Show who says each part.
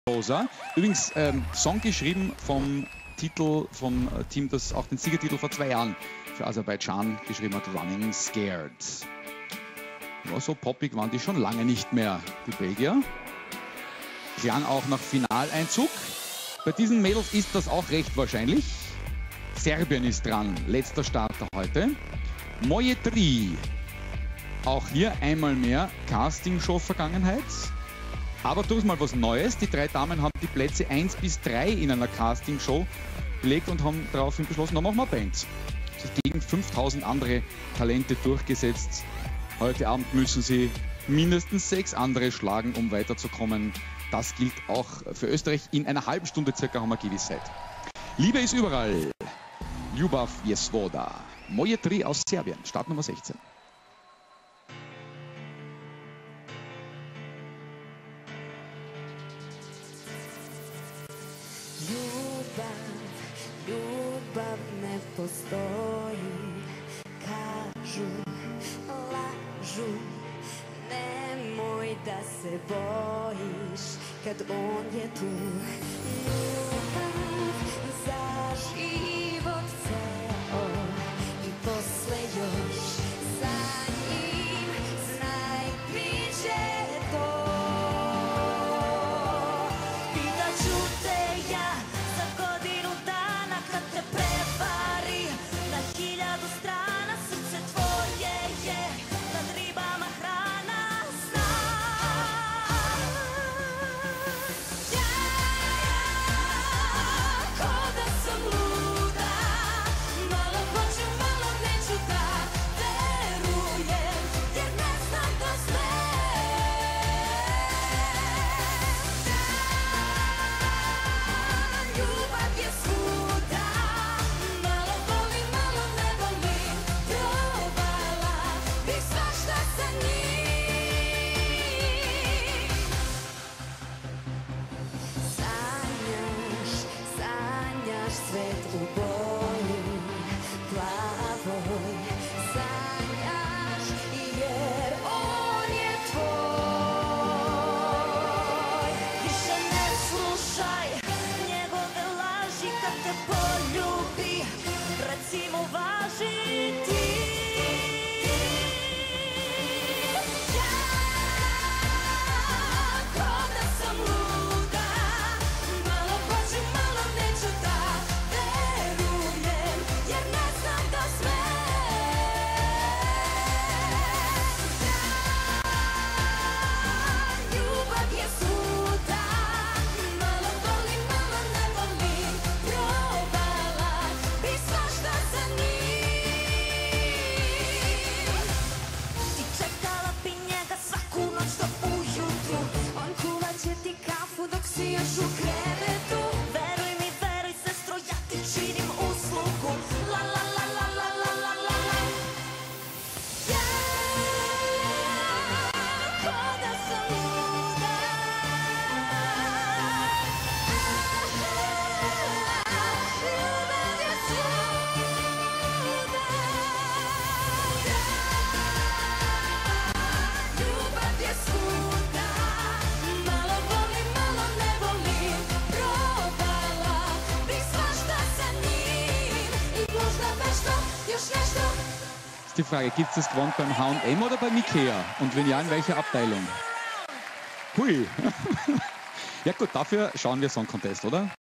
Speaker 1: Rosa. Übrigens, Song geschrieben vom Team, das auch den Siegertitel vor 2 Jahren für Aserbaidschan geschrieben hat, Running Scared. Ja, so poppig waren die schon lange nicht mehr, die Belgier. Klang auch nach Finaleinzug. Bei diesen Mädels ist das auch recht wahrscheinlich. Serbien ist dran, letzter Starter heute. Moje 3. Auch hier einmal mehr Castingshow-Vergangenheit. Aber durchaus mal was Neues. Die 3 Damen haben die Plätze 1 bis 3 in einer Castingshow belegt und haben daraufhin beschlossen, da machen wir Bands. Sich gegen 5000 andere Talente durchgesetzt. Heute Abend müssen sie mindestens 6 andere schlagen, um weiterzukommen. Das gilt auch für Österreich. In einer halben Stunde circa haben wir Gewissheit. Liebe ist überall. Ljubav Jesvoda. Moje 3 aus Serbien. Startnummer 16.
Speaker 2: Ljubav ne postoji, kažu, lažu, nemoj da se bojiš kad on je tu. Ljubav za život ceo i posle još sa njim, znaj biće to. Pitaću te ja za godinu dana kad te prevari na 1000 strana, srce tvoje je nad ribama hrana, znam. Ja, ko da sam luda, malo hoću, malo neću da verujem, jer ne znam to sve. Ljubav je svuda, malo volim, malo ne volim, probala bih svašta sa njim. Sanjaš, sanjaš svet u boji plavoj, sanjaš jer on je tvoj. Više ne slušaj njegove laži, kad te poljubi, recimo važi ti. Ja, ko da sam luda, malo hoću, malo neću da verujem, jer ne znam to sve. Ljubav je svuda, malo volim, malo ne volim, probala bih svašta sa njim. I čekala bi njega svaku noć do ujutru, on kuvat će ti kafu dok si još u krevetu. Veruj mi, veruj sestro, ja ti činim uslugu. La la la la la la la la la. Ja, ko da sam luda. Ljubav je svuda. Ljubav je svuda, malo volim, malo ne volim, probala bih svašta sa njim i možda nešto, još nešto.
Speaker 1: Ist die Frage, gibt es das gewonnen beim H&M oder beim Ikea? Und wenn ja, in welcher Abteilung? Hui. Ja gut, dafür schauen wir Song Contest, oder?